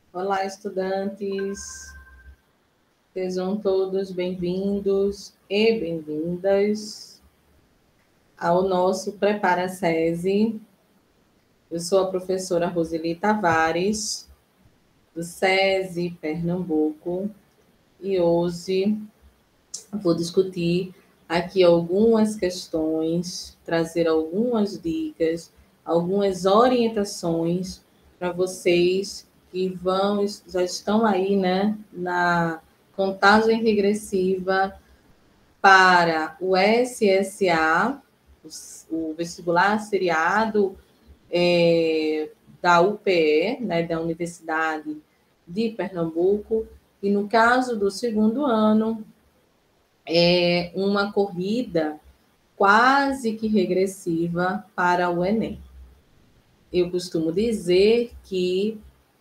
Olá, estudantes. Sejam todos bem-vindos e bem-vindas ao nosso Prepara SESI. Eu sou a professora Roseli Tavares, do SESI Pernambuco, e hoje vou discutir aqui algumas questões, trazer algumas dicas, algumas orientações para vocês que já estão aí, né, na contagem regressiva para o SSA, o vestibular seriado da UPE, né, da Universidade de Pernambuco, e no caso do segundo ano, é uma corrida quase que regressiva para o Enem. Eu costumo dizer que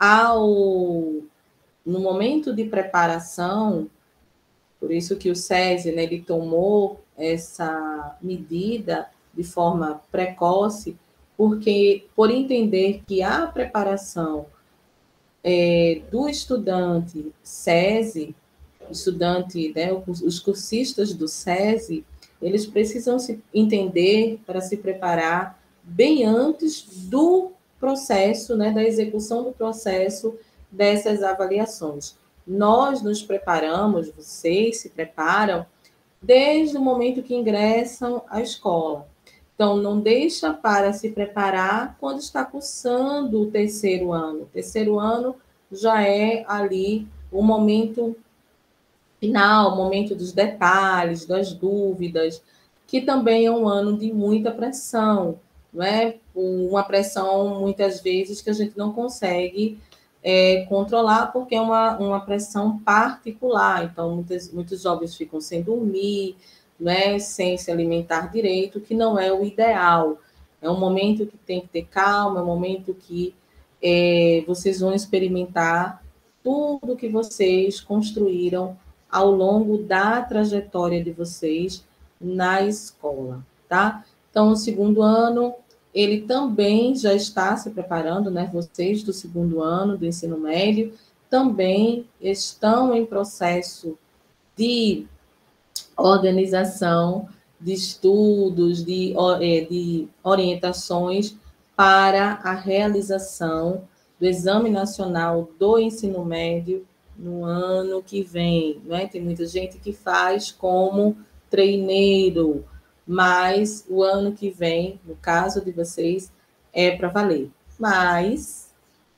no momento de preparação, por isso que o SESI, né, ele tomou essa medida de forma precoce, porque por entender que a preparação do estudante SESI, estudante, né, os cursistas do SESI, eles precisam se entender para se preparar bem antes do processo, né, da execução do processo dessas avaliações. Nós nos preparamos, vocês se preparam desde o momento que ingressam à escola. Então, não deixa para se preparar quando está cursando o terceiro ano. O terceiro ano já é ali o momento final, o momento dos detalhes, das dúvidas, que também é um ano de muita pressão, não é? Uma pressão, muitas vezes, que a gente não consegue controlar, porque é uma pressão particular. Então, muitos jovens ficam sem dormir, né, sem se alimentar direito, que não é o ideal. É um momento que tem que ter calma, é um momento que vocês vão experimentar tudo que vocês construíram ao longo da trajetória de vocês na escola, tá? Então, o segundo ano, ele também já está se preparando, né? Vocês do segundo ano do ensino médio também estão em processo de organização de estudos, de orientações para a realização do Exame Nacional do Ensino Médio no ano que vem. Né? Tem muita gente que faz como treineiro, mas o ano que vem, no caso de vocês, é para valer. Mas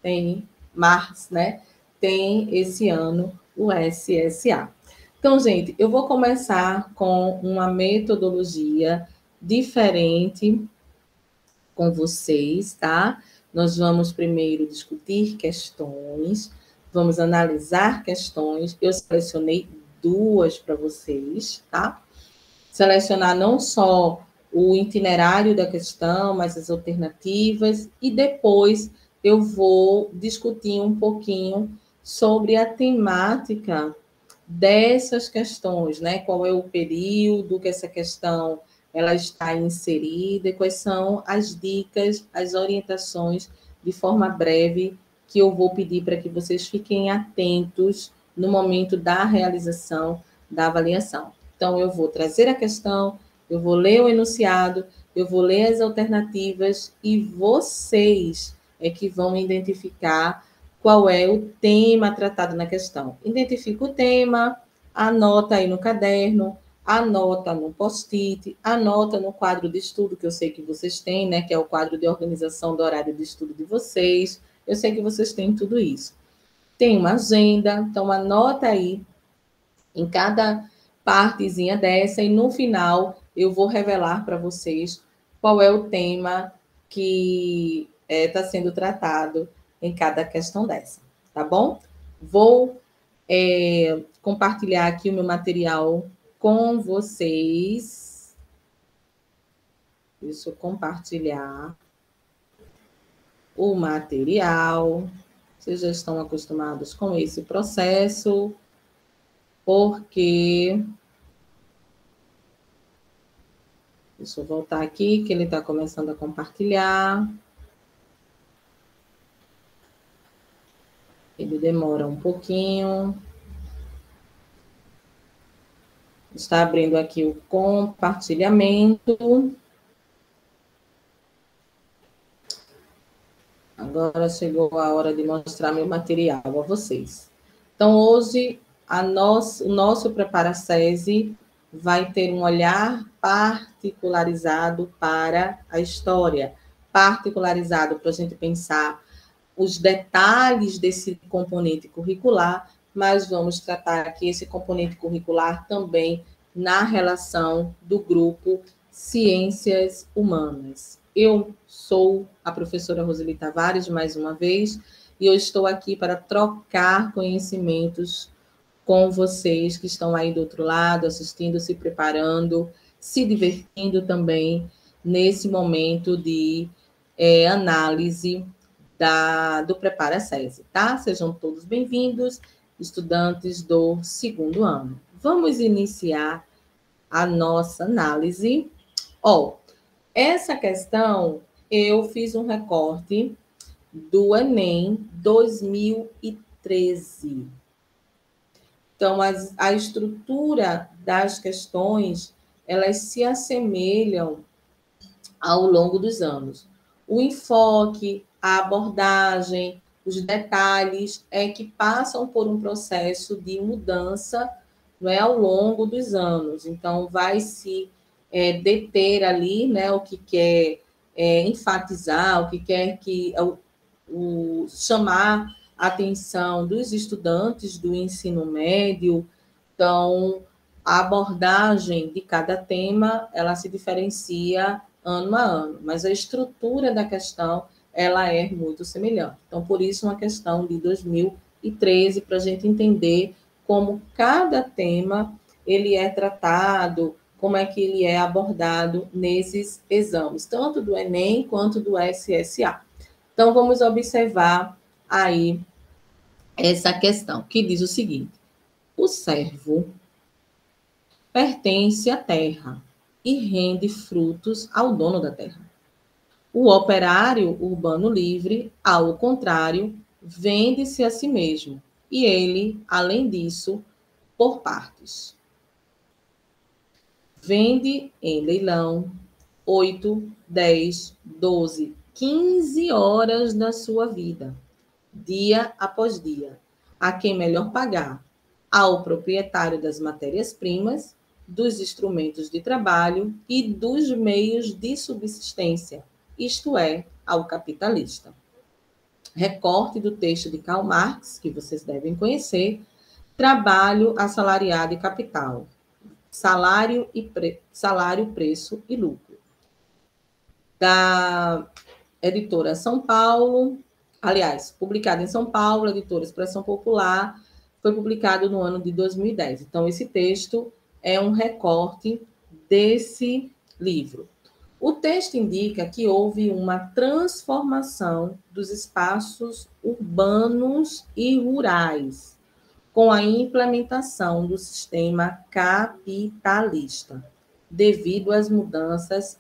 né? Tem esse ano o SSA. Então, gente, eu vou começar com uma metodologia diferente com vocês, tá? Nós vamos primeiro discutir questões, vamos analisar questões. Eu selecionei duas para vocês, tá? Selecionar não só o itinerário da questão, mas as alternativas, e depois eu vou discutir um pouquinho sobre a temática dessas questões, né? Qual é o período que essa questão ela está inserida e quais são as dicas, as orientações de forma breve que eu vou pedir para que vocês fiquem atentos no momento da realização da avaliação. Então, eu vou trazer a questão, eu vou ler o enunciado, eu vou ler as alternativas e vocês é que vão identificar qual é o tema tratado na questão. Identifica o tema, anota aí no caderno, anota no post-it, anota no quadro de estudo que eu sei que vocês têm, né, que é o quadro de organização do horário de estudo de vocês. Eu sei que vocês têm tudo isso. Tem uma agenda, então anota aí em cada partezinha dessa e no final eu vou revelar para vocês qual é o tema que está sendo tratado em cada questão dessa, tá bom? Vou compartilhar aqui o meu material com vocês. Deixa eu compartilhar o material. Vocês já estão acostumados com esse processo, porque... Deixa eu voltar aqui, que ele está começando a compartilhar. Ele demora um pouquinho. Está abrindo aqui o compartilhamento. Agora chegou a hora de mostrar meu material a vocês. Então, hoje, o nosso Prepara SESI vai ter um olhar particularizado para a história, particularizado para a gente pensar os detalhes desse componente curricular, mas vamos tratar aqui esse componente curricular também na relação do grupo Ciências Humanas. Eu sou a professora Roseli Tavares, mais uma vez, e eu estou aqui para trocar conhecimentos com vocês que estão aí do outro lado, assistindo, se preparando, se divertindo também nesse momento de análise do Prepara SESI, tá? Sejam todos bem-vindos, estudantes do segundo ano. Vamos iniciar a nossa análise. Essa questão eu fiz um recorte do Enem 2013. Então, a estrutura das questões, elas se assemelham ao longo dos anos. O enfoque, a abordagem, os detalhes é que passam por um processo de mudança, não é, ao longo dos anos. Então, vai se deter ali, né, o que quer enfatizar, o que quer que chamar a atenção dos estudantes do ensino médio. Então, a abordagem de cada tema, ela se diferencia ano a ano, mas a estrutura da questão, ela é muito semelhante. Então, por isso, uma questão de 2013, para a gente entender como cada tema ele é tratado, como é que ele é abordado nesses exames, tanto do Enem quanto do SSA. Então, vamos observar aí essa questão, que diz o seguinte: o servo pertence à terra e rende frutos ao dono da terra. O operário urbano livre, ao contrário, vende-se a si mesmo, e ele, além disso, por partes. Vende em leilão 8, 10, 12, 15 horas da sua vida, dia após dia, a quem melhor pagar, ao proprietário das matérias-primas, dos instrumentos de trabalho e dos meios de subsistência, isto é, ao capitalista. Recorte do texto de Karl Marx, que vocês devem conhecer, Trabalho, Assalariado e Capital, Salário, Preço e Lucro, da editora São Paulo, aliás, publicado em São Paulo, editora Expressão Popular, foi publicado no ano de 2010. Então, esse texto é um recorte desse livro. O texto indica que houve uma transformação dos espaços urbanos e rurais com a implementação do sistema capitalista, devido às mudanças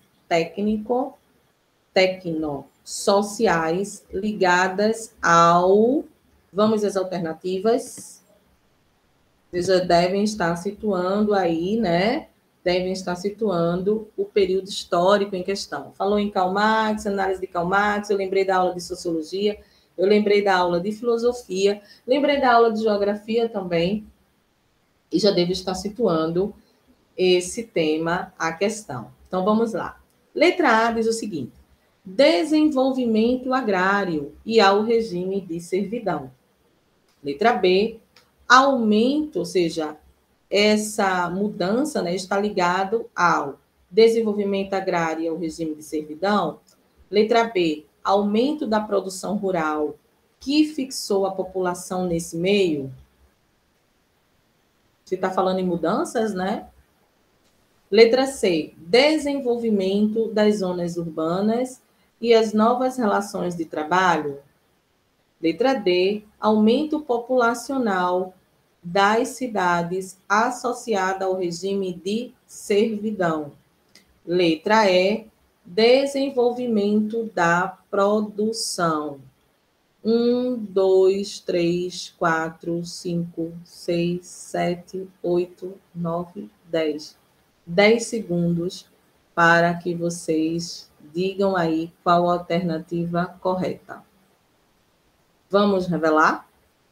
tecno-sociais ligadas ao... Vamos às alternativas. Vocês já devem estar situando aí, né? Devem estar situando o período histórico em questão. Falou em Karl Marx, análise de Karl Marx, eu lembrei da aula de sociologia, eu lembrei da aula de filosofia, lembrei da aula de geografia também, e já devo estar situando esse tema, a questão. Então, vamos lá. Letra A diz o seguinte: desenvolvimento agrário e ao regime de servidão. Letra B, aumento, ou seja, essa mudança, né, está ligado ao desenvolvimento agrário e ao regime de servidão. Letra B, aumento da produção rural que fixou a população nesse meio. Você está falando em mudanças, né? Letra C, desenvolvimento das zonas urbanas e as novas relações de trabalho. Letra D, aumento populacional das cidades associada ao regime de servidão. Letra E, desenvolvimento da produção. 1, 2, 3, 4, 5, 6, 7, 8, 9, 10. 10 segundos para que vocês digam aí qual a alternativa correta. Vamos revelar?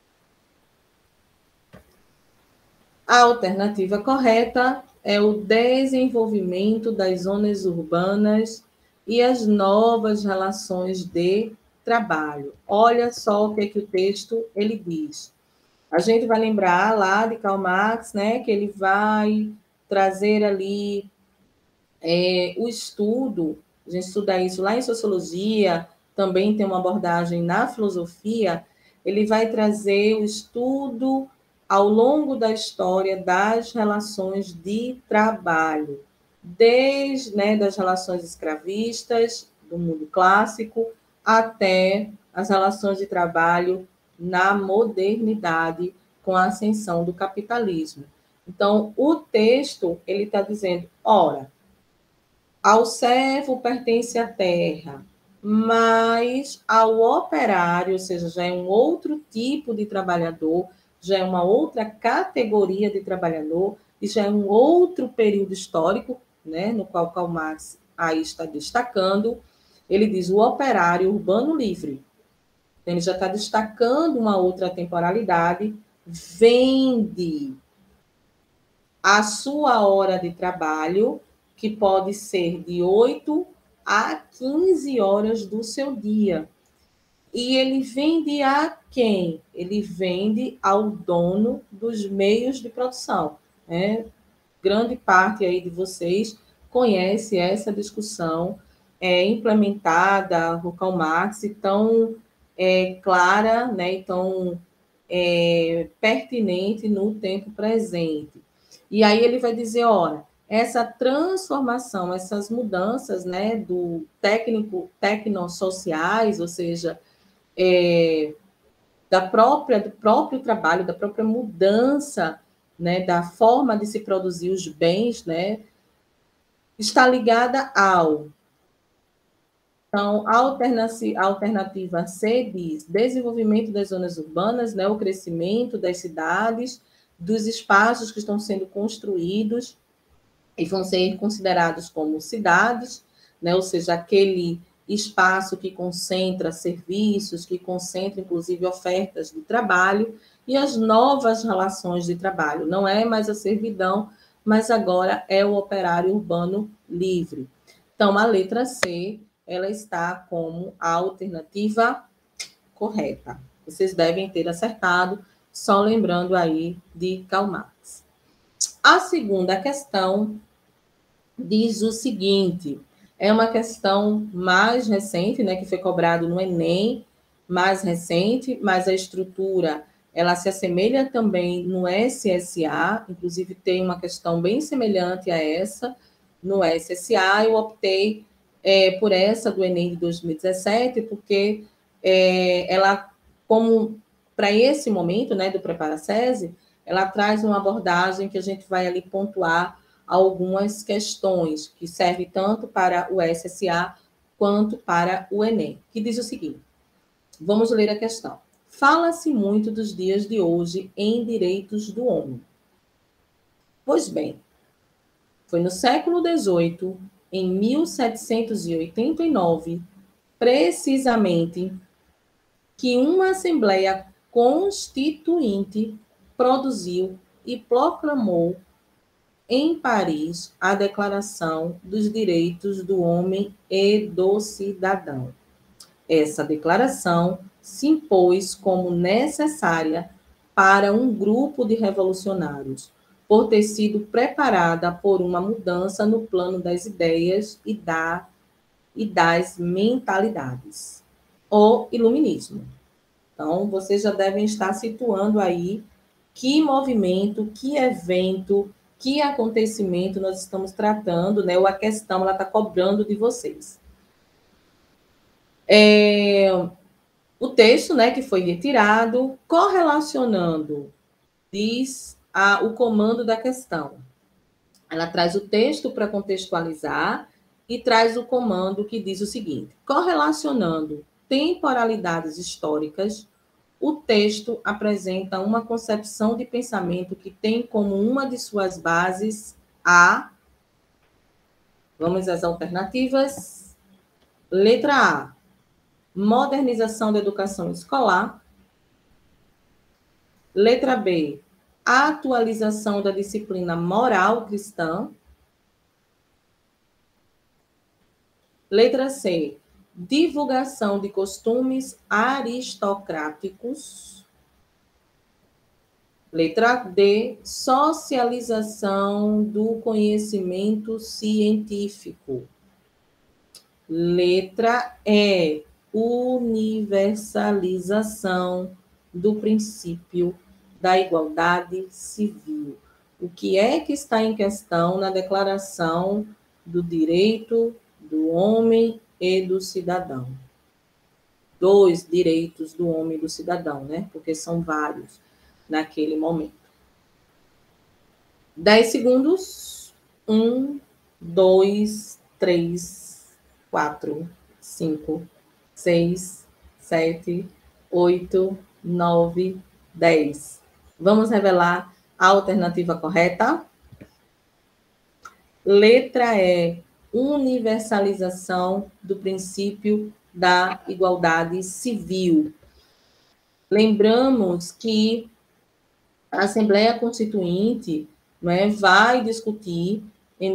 A alternativa correta é o desenvolvimento das zonas urbanas e as novas relações de trabalho. Olha só o que o texto ele diz. A gente vai lembrar lá de Karl Marx, né, que ele vai trazer ali o estudo, a gente estuda isso lá em sociologia, também tem uma abordagem na filosofia, ele vai trazer o estudo ao longo da história das relações de trabalho, desde, né, das relações escravistas do mundo clássico até as relações de trabalho na modernidade com a ascensão do capitalismo. Então, o texto ele está dizendo, ora, ao servo pertence a terra, mas ao operário, ou seja, já é um outro tipo de trabalhador, já é uma outra categoria de trabalhador, e já é um outro período histórico, né, no qual Karl Marx aí está destacando. Ele diz o operário urbano livre. Então, ele já está destacando uma outra temporalidade, vende a sua hora de trabalho, que pode ser de 8 a 15 horas do seu dia. E ele vende a quem? Ele vende ao dono dos meios de produção. Né? Grande parte aí de vocês conhece essa discussão implementada por Karl Marx, tão clara, né, e tão pertinente no tempo presente. E aí ele vai dizer, olha, essa transformação, essas mudanças, né, do tecnossociais, ou seja, do próprio trabalho, da própria mudança, né, da forma de se produzir os bens, né, está ligada ao. Então, a alternativa C diz desenvolvimento das zonas urbanas, né, o crescimento das cidades, dos espaços que estão sendo construídos e vão ser considerados como cidades, né, ou seja, aquele espaço que concentra serviços, que concentra, inclusive, ofertas de trabalho e as novas relações de trabalho. Não é mais a servidão, mas agora é o operário urbano livre. Então, a letra C, ela está como a alternativa correta. Vocês devem ter acertado, só lembrando aí de Karl Marx. A segunda questão diz o seguinte, é uma questão mais recente, né, que foi cobrado no Enem, mais recente, mas a estrutura, ela se assemelha também no SSA, inclusive tem uma questão bem semelhante a essa no SSA, eu optei por essa do Enem de 2017, porque ela, como para esse momento, né, do Prepara-SESI, ela traz uma abordagem que a gente vai ali pontuar algumas questões que servem tanto para o SSA quanto para o Enem, que diz o seguinte, vamos ler a questão. Fala-se muito dos dias de hoje em direitos do homem. Pois bem, foi no século XVIII, em 1789, precisamente, que uma Assembleia Constituinte produziu e proclamou em Paris a Declaração dos Direitos do Homem e do Cidadão. Essa declaração se impôs como necessária para um grupo de revolucionários, por ter sido preparada por uma mudança no plano das ideias e das mentalidades. O iluminismo. Então, vocês já devem estar situando aí que movimento, que evento, que acontecimento nós estamos tratando, né? Ou a questão ela está cobrando de vocês. O texto, né, que foi retirado, correlacionando, diz o comando da questão. Ela traz o texto para contextualizar e traz o comando que diz o seguinte: correlacionando temporalidades históricas, o texto apresenta uma concepção de pensamento que tem como uma de suas bases a... Vamos às alternativas. Letra A, modernização da educação escolar. Letra B, atualização da disciplina moral cristã. Letra C, divulgação de costumes aristocráticos. Letra D, socialização do conhecimento científico. Letra E, universalização do princípio da igualdade civil. O que é que está em questão na Declaração do Direito do Homem e do Cidadão? Dois direitos do homem e do cidadão, né? Porque são vários naquele momento. 10 segundos. 1, 2, 3, 4, 5, 6, 7, 8, 9, 10. Vamos revelar a alternativa correta? Letra E, universalização do princípio da igualdade civil. Lembramos que a Assembleia Constituinte, não é, vai discutir em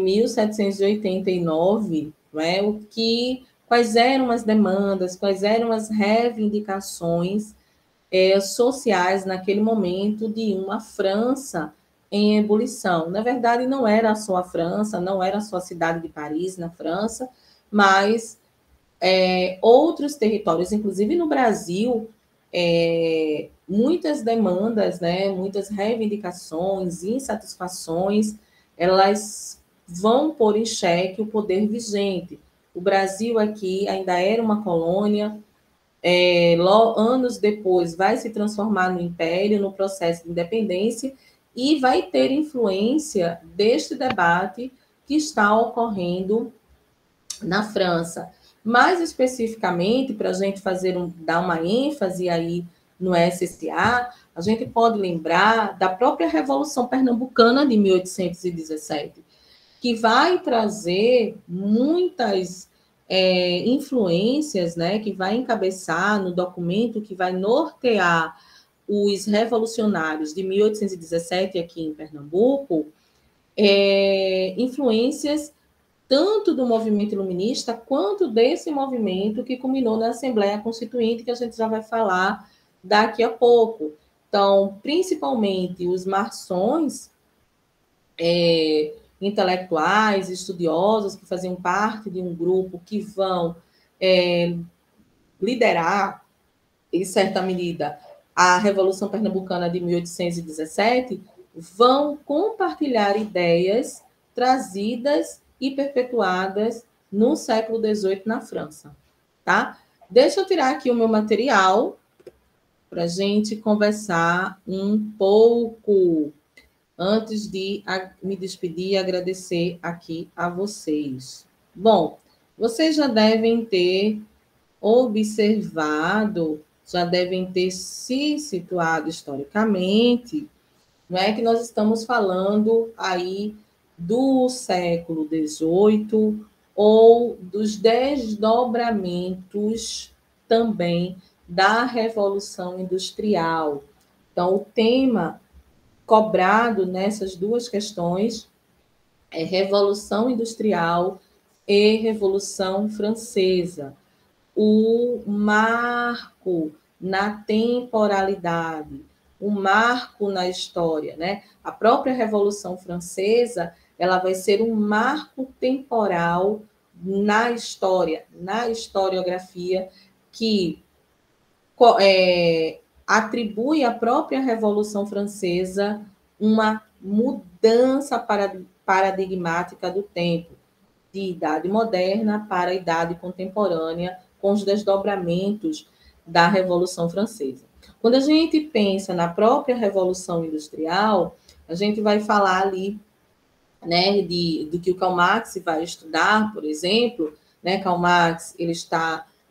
1789, não é, quais eram as demandas, quais eram as reivindicações sociais naquele momento de uma França em ebulição. Na verdade, não era só a França, não era só a cidade de Paris, na França, mas outros territórios, inclusive no Brasil, muitas demandas, né, muitas reivindicações, insatisfações, elas vão pôr em xeque o poder vigente. O Brasil aqui ainda era uma colônia, anos depois vai se transformar no império, no processo de independência, e vai ter influência deste debate que está ocorrendo na França. Mais especificamente, para a gente dar uma ênfase aí no SSA, a gente pode lembrar da própria Revolução Pernambucana de 1817, que vai trazer muitas influências, né, que vai encabeçar no documento que vai nortear os revolucionários de 1817 aqui em Pernambuco, influências tanto do movimento iluminista quanto desse movimento que culminou na Assembleia Constituinte, que a gente já vai falar daqui a pouco. Então, principalmente os maçons, intelectuais, estudiosos, que faziam parte de um grupo que vão liderar, em certa medida, a Revolução Pernambucana de 1817, vão compartilhar ideias trazidas e perpetuadas no século XVIII na França, tá? Deixa eu tirar aqui o meu material para a gente conversar um pouco antes de me despedir e agradecer aqui a vocês. Bom, vocês já devem ter observado, já devem ter se situado historicamente, não é que nós estamos falando aí do século XVIII ou dos desdobramentos também da Revolução Industrial. Então, o tema cobrado nessas duas questões é Revolução Industrial e Revolução Francesa. O marco na temporalidade, o marco na história, né? A própria Revolução Francesa, ela vai ser um marco temporal na história, na historiografia, que atribui à própria Revolução Francesa uma mudança paradigmática do tempo, de idade moderna para a idade contemporânea, com os desdobramentos da Revolução Francesa. Quando a gente pensa na própria Revolução Industrial, a gente vai falar ali, né, do que o Karl Marx vai estudar, por exemplo, né? Karl Marx, ele está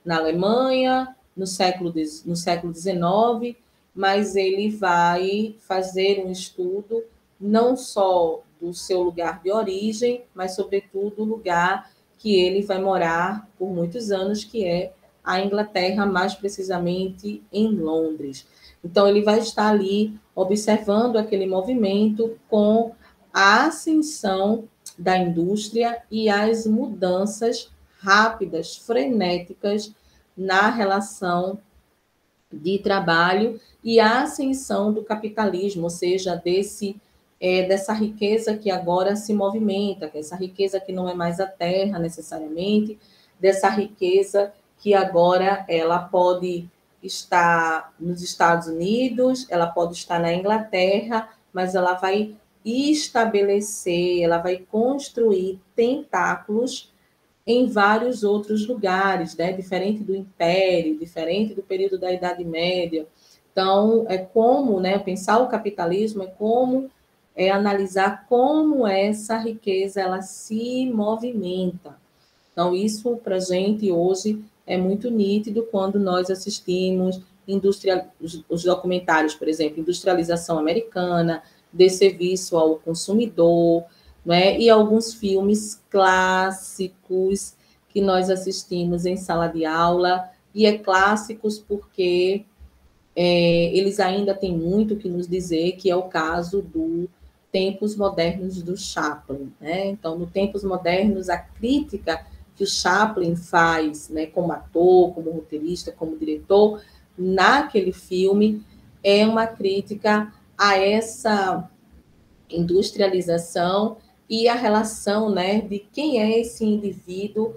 na Alemanha, no século XIX, mas ele vai fazer um estudo não só do seu lugar de origem, mas, sobretudo, o lugar que ele vai morar por muitos anos, que é a Inglaterra, mais precisamente em Londres. Então, ele vai estar ali observando aquele movimento com a ascensão da indústria e as mudanças rápidas, frenéticas na relação de trabalho e a ascensão do capitalismo, ou seja, dessa riqueza que agora se movimenta, que essa riqueza que não é mais a terra necessariamente, dessa riqueza que agora ela pode estar nos Estados Unidos, ela pode estar na Inglaterra, mas ela vai estabelecer, ela vai construir tentáculos em vários outros lugares, né? Diferente do Império, diferente do período da Idade Média. Então, é como, né, pensar o capitalismo é como analisar como essa riqueza ela se movimenta. Então, isso para a gente hoje é muito nítido quando nós assistimos os documentários, por exemplo, Industrialização Americana, De Serviço ao Consumidor, né? E alguns filmes clássicos que nós assistimos em sala de aula, e é clássicos porque eles ainda têm muito que nos dizer, que é o caso do Tempos Modernos do Chaplin, né? Então, no Tempos Modernos, a crítica que o Chaplin faz, né, como ator, como roteirista, como diretor, naquele filme, é uma crítica a essa industrialização e a relação, né, de quem é esse indivíduo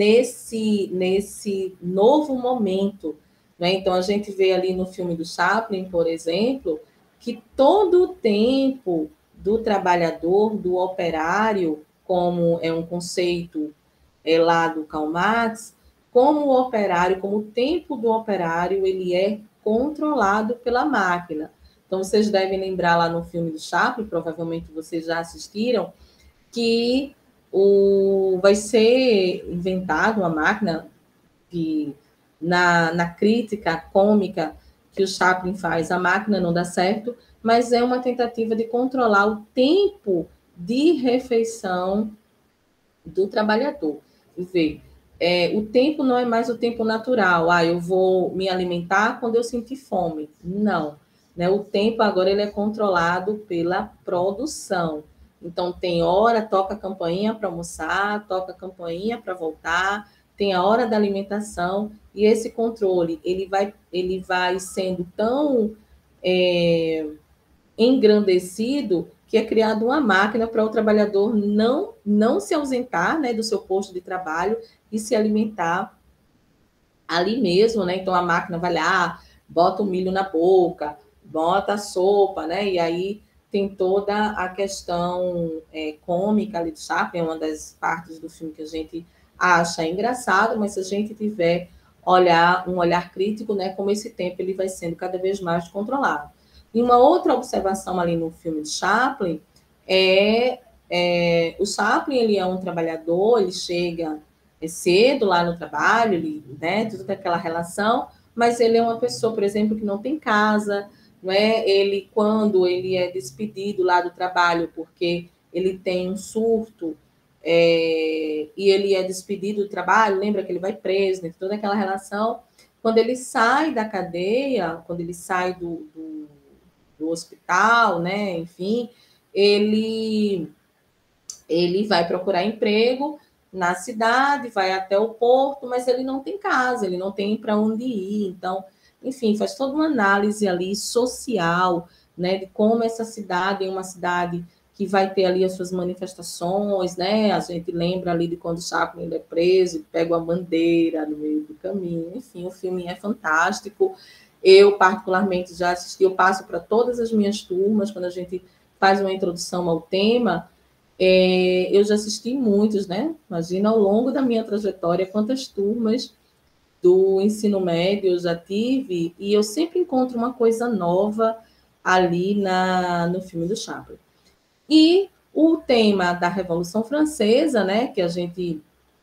nesse novo momento, né? Então, a gente vê ali no filme do Chaplin, por exemplo, que todo o tempo do trabalhador, do operário, como é um conceito lá do Karl Marx, como o operário, como o tempo do operário, ele é controlado pela máquina. Então, vocês devem lembrar lá no filme do Chaplin, provavelmente vocês já assistiram, que vai ser inventado uma máquina que, na crítica cômica que o Chaplin faz, a máquina não dá certo, mas é uma tentativa de controlar o tempo de refeição do trabalhador. Vê, o tempo não é mais o tempo natural. Eu vou me alimentar quando eu sentir fome. Não. Né? O tempo agora ele é controlado pela produção. Então, tem hora, toca a campainha para almoçar, toca a campainha para voltar, tem a hora da alimentação, e esse controle ele vai sendo tão engrandecido que é criado uma máquina para o trabalhador não se ausentar, né, do seu posto de trabalho e se alimentar ali mesmo, né? Então a máquina vai lá, bota o milho na boca, bota a sopa, né? E aí tem toda a questão cômica ali do Chaplin, é uma das partes do filme que a gente acha engraçado, mas se a gente tiver um olhar crítico, né, como esse tempo ele vai sendo cada vez mais controlado. E uma outra observação ali no filme de Chaplin o Chaplin ele é um trabalhador, ele chega cedo lá no trabalho, ele, né, tudo aquela relação, mas ele é uma pessoa, por exemplo, que não tem casa, não é? Ele, quando ele é despedido lá do trabalho porque ele tem um surto e ele é despedido do trabalho, lembra que ele vai preso, né, toda aquela relação. Quando ele sai da cadeia, quando ele sai do hospital, né, enfim, ele vai procurar emprego na cidade, vai até o porto, mas ele não tem casa, ele não tem para onde ir. Então, enfim, faz toda uma análise ali social, né, de como essa cidade é uma cidade que vai ter ali as suas manifestações, né? A gente lembra ali de quando o Chaplin é preso, pega uma bandeira no meio do caminho. Enfim, o filme é fantástico. Eu, particularmente, já assisti, eu passo para todas as minhas turmas, quando a gente faz uma introdução ao tema, eu já assisti muitos, né? Imagina, ao longo da minha trajetória, quantas turmas do ensino médio eu já tive, e eu sempre encontro uma coisa nova ali no filme do Chaplin. E o tema da Revolução Francesa, né, que a gente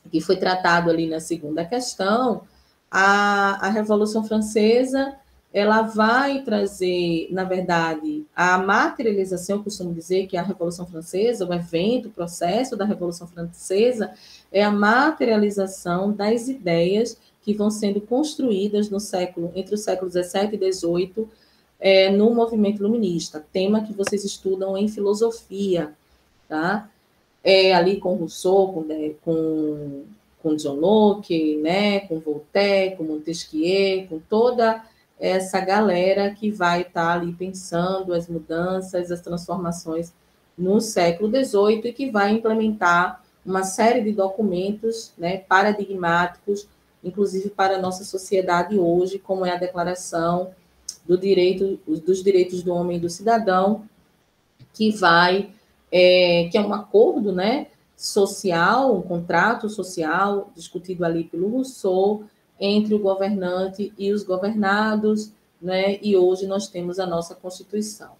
que foi tratado ali na segunda questão, a Revolução Francesa, ela vai trazer, na verdade, a materialização, eu costumo dizer que a Revolução Francesa, o evento, o processo da Revolução Francesa, é a materialização das ideias que vão sendo construídas no século, entre o século XVII e XVIII, no movimento iluminista, tema que vocês estudam em filosofia, tá? Ali com Rousseau, com John Locke, né, com Voltaire, com Montesquieu, com toda essa galera que vai estar ali pensando as mudanças, as transformações no século XVIII e que vai implementar uma série de documentos, né, paradigmáticos, inclusive para a nossa sociedade hoje, como é a Declaração dos Direitos do Homem e do Cidadão, que que é um acordo, né, social, um contrato social discutido ali pelo Rousseau entre o governante e os governados, né, e hoje nós temos a nossa Constituição.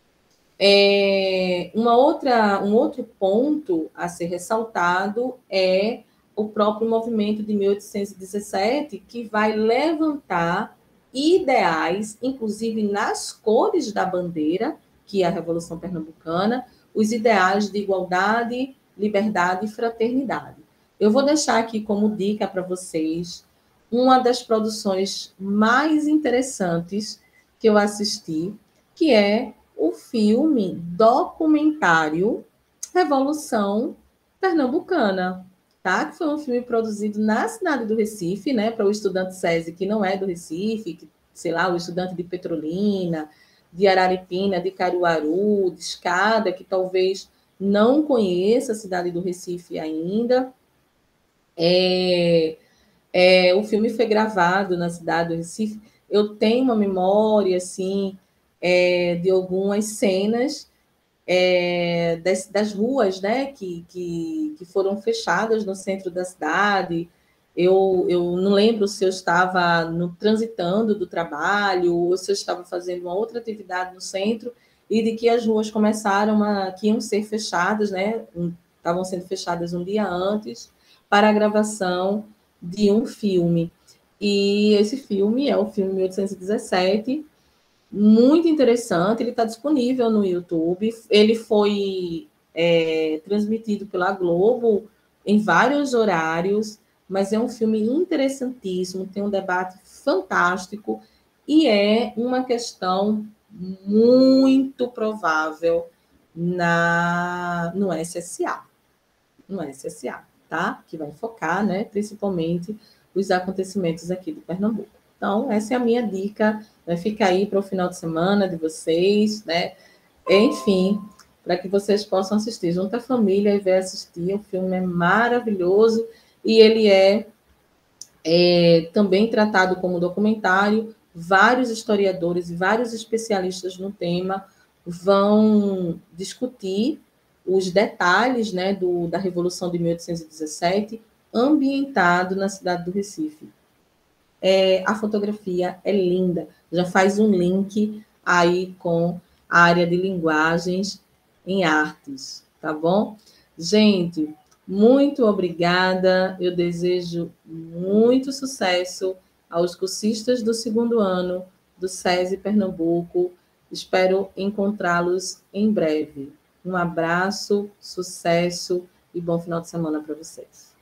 Um outro ponto a ser ressaltado é o próprio movimento de 1817, que vai levantar ideais, inclusive nas cores da bandeira, que é a Revolução Pernambucana, os ideais de igualdade, liberdade e fraternidade. Eu vou deixar aqui como dica para vocês uma das produções mais interessantes que eu assisti, que é o filme documentário Revolução Pernambucana, tá? Que foi um filme produzido na cidade do Recife, né, para o estudante SESI que não é do Recife, que, sei lá, o estudante de Petrolina, de Araripina, de Caruaru, de Escada, que talvez não conheça a cidade do Recife ainda. O filme foi gravado na cidade do Recife. Eu tenho uma memória, assim, de algumas cenas das ruas, né, que foram fechadas no centro da cidade. Eu não lembro se eu estava transitando do trabalho ou se eu estava fazendo uma outra atividade no centro e de que as ruas que iam ser fechadas, né, estavam sendo fechadas um dia antes para a gravação de um filme. E esse filme é o filme 1817, muito interessante, ele está disponível no YouTube, ele foi transmitido pela Globo em vários horários, mas é um filme interessantíssimo, tem um debate fantástico e é uma questão muito provável no SSA, tá? Que vai focar, né, principalmente os acontecimentos aqui do Pernambuco. Então, essa é a minha dica, né? Fica aí para o final de semana de vocês, né? Enfim, para que vocês possam assistir. Junta a família e ver assistir. O filme é maravilhoso e ele também tratado como documentário. Vários historiadores e vários especialistas no tema vão discutir os detalhes, né, da Revolução de 1817, ambientado na cidade do Recife. A fotografia é linda, já faz um link aí com a área de linguagens em artes, tá bom? Gente, muito obrigada, eu desejo muito sucesso aos cursistas do segundo ano do SESI Pernambuco, espero encontrá-los em breve. Um abraço, sucesso e bom final de semana para vocês.